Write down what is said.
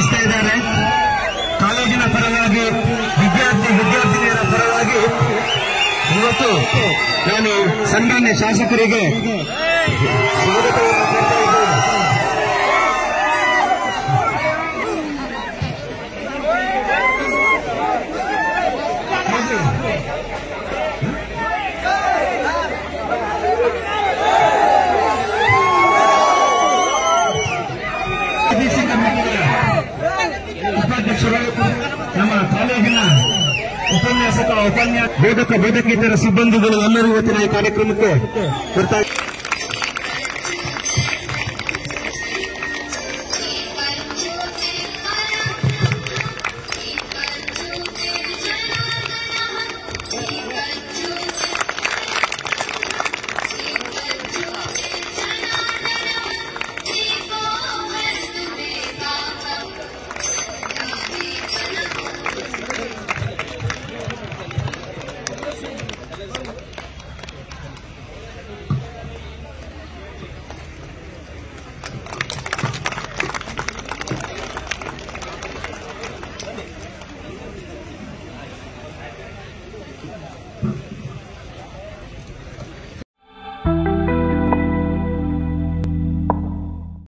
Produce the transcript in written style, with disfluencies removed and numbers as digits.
ಭಾಗವಹಿಸ್ತಾ ಇದ್ದಾರೆ. ಕಾಲೇಜಿನ ಪರವಾಗಿ ವಿದ್ಯಾರ್ಥಿನಿಯರ ಪರವಾಗಿ ಇವತ್ತು ನಾನು ಸನ್ಮಾನ್ಯ ಶಾಸಕರಿಗೆ ಸ್ವಾಗತವನ್ನು ಕೊಡ್ತಾ ಇದ್ದೇನೆ. ಉಪಾಧ್ಯಕ್ಷರು, ನಮ್ಮ ಕಾಲೇಜಿನ ಬೋಧಕೇತರ ಸಿಬ್ಬಂದಿಗಳು ಎಲ್ಲರೂ ಇವತ್ತಿನ ಈ ಕಾರ್ಯಕ್ರಮಕ್ಕೆ ಬರ್ತಾರೆ.